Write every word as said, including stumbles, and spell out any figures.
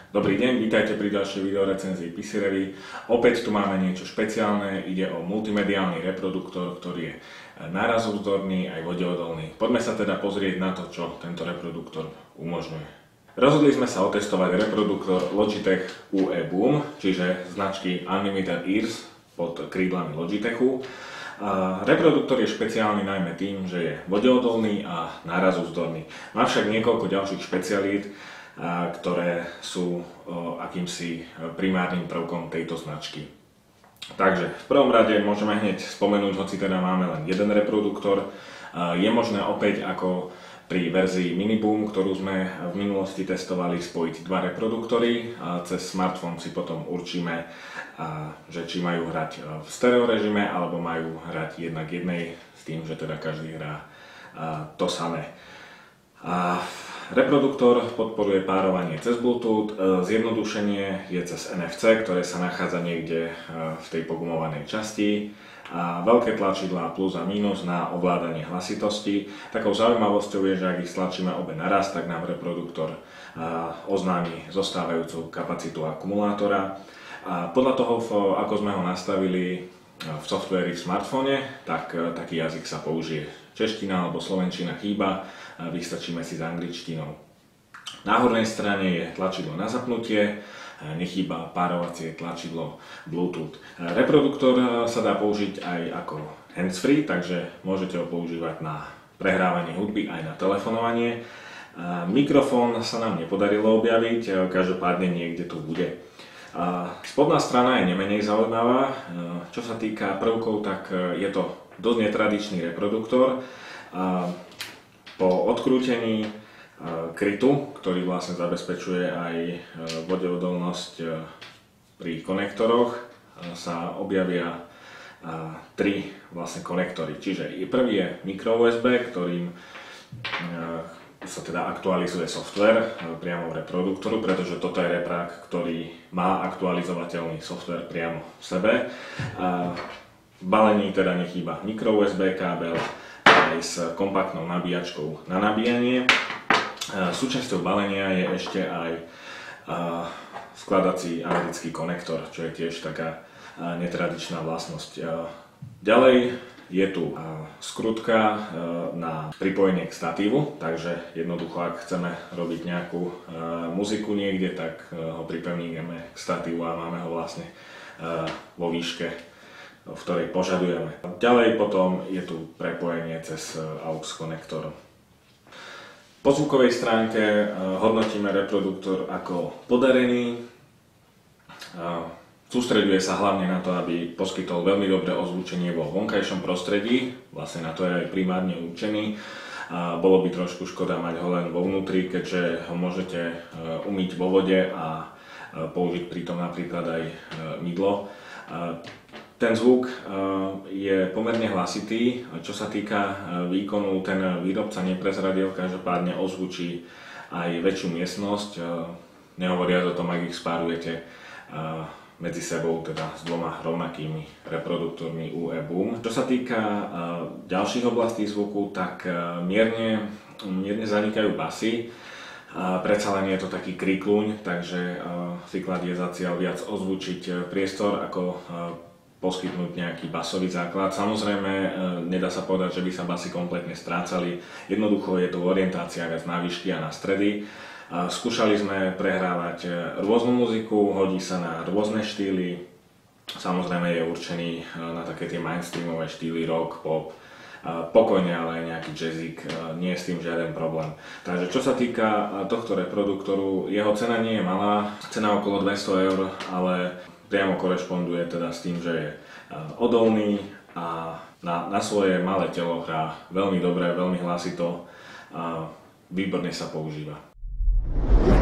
Dobrý deň, vítajte pri ďalšej videorecenzii pé cé Revy. Opäť tu máme niečo špeciálne, ide o multimediálny reproduktor, ktorý je nárazovzdorný aj vodeodolný. Poďme sa teda pozrieť na to, čo tento reproduktor umožňuje. Rozhodli sme sa otestovať reproduktor Logitech ú é Boom, čiže značky Unlimited Ears pod krídlami Logitechu. A reproduktor je špeciálny najmä tým, že je vodeodolný a nárazovzdorný. Má však niekoľko ďalších špecialít, ktoré sú akýmsi primárnym prvkom tejto značky. Takže v prvom rade môžeme hneď spomenúť, hoci teda máme len jeden reproduktor, je možné opäť ako pri verzii Miniboom, ktorú sme v minulosti testovali, spojiť dva reproduktory a cez smartfón si potom určíme, že či majú hrať v stereo režime alebo majú hrať jednak jednej s tým, že teda každý hrá to samé. A reproduktor podporuje párovanie cez Bluetooth, zjednodušenie je cez en ef cé, ktoré sa nachádza niekde v tej pogumovanej časti, a veľké tlačidlá plus a mínus na ovládanie hlasitosti. Takou zaujímavosťou je, že ak ich stlačíme obe naraz, tak nám reproduktor oznámi zostávajúcu kapacitu akumulátora. A podľa toho, ako sme ho nastavili v softvéri v smartfóne, tak taký jazyk sa použije. Čeština alebo slovenčina chýba, vystačíme si s angličtinou. Na hornej strane je tlačidlo na zapnutie, nechýba párovacie tlačidlo Bluetooth. Reproduktor sa dá použiť aj ako handsfree, takže môžete ho používať na prehrávanie hudby aj na telefonovanie. Mikrofón sa nám nepodarilo objaviť, každopádne niekde tu bude. Spodná strana je nemenej zaujímavá. Čo sa týka prvkov, tak je to dosť netradičný reproduktor. Po odkrútení krytu, ktorý vlastne zabezpečuje aj vodeodolnosť pri konektoroch, sa objavia tri vlastne konektory. Čiže prvý je micro ú es bé, ktorým sa teda aktualizuje software priamo v reproduktoru, pretože toto je reprák, ktorý má aktualizovateľný software priamo v sebe. V balení teda nechýba micro ú es bé kábel aj s kompaktnou nabíjačkou na nabíjanie. Súčasťou balenia je ešte aj skladací americký konektor, čo je tiež taká netradičná vlastnosť. Ďalej je tu skrutka na pripojenie k statívu, takže jednoducho, ak chceme robiť nejakú muziku niekde, tak ho pripevníme k statívu a máme ho vlastne vo výške, v ktorej požadujeme. Ďalej potom je tu prepojenie cez aux konektor. Po zvukovej stránke hodnotíme reproduktor ako podarený. Sústreďuje sa hlavne na to, aby poskytol veľmi dobré ozvučenie vo vonkajšom prostredí, vlastne na to je aj primárne určený. Bolo by trošku škoda mať ho len vo vnútri, keďže ho môžete umyť vo vode a použiť pritom napríklad aj mydlo. Ten zvuk je pomerne hlasitý, čo sa týka výkonu, ten výrobca neprezradil, každopádne ozvučí aj väčšiu miestnosť, nehovoriac o tom, ak ich spárujete medzi sebou, teda s dvoma rovnakými reproduktormi ú é Boom. Čo sa týka ďalších oblastí zvuku, tak mierne, mierne zanikajú basy. Predsa len je to taký krikluň, takže si kladie za cieľ viac ozvučiť priestor, ako poskytnúť nejaký basový základ. Samozrejme, nedá sa povedať, že by sa basy kompletne strácali. Jednoducho je to orientácia viac na výšky a na stredy. Skúšali sme prehrávať rôznu muziku, hodí sa na rôzne štýly. Samozrejme je určený na také tie mainstreamové štýly rock, pop, pokojne, ale aj nejaký jazzík, nie je s tým žiaden problém. Takže čo sa týka tohto reproduktoru, jeho cena nie je malá, cena okolo dvesto eur, ale priamo korešponduje teda s tým, že je odolný a na, na svoje malé telo hrá veľmi dobre, veľmi hlasito a výborne sa používa.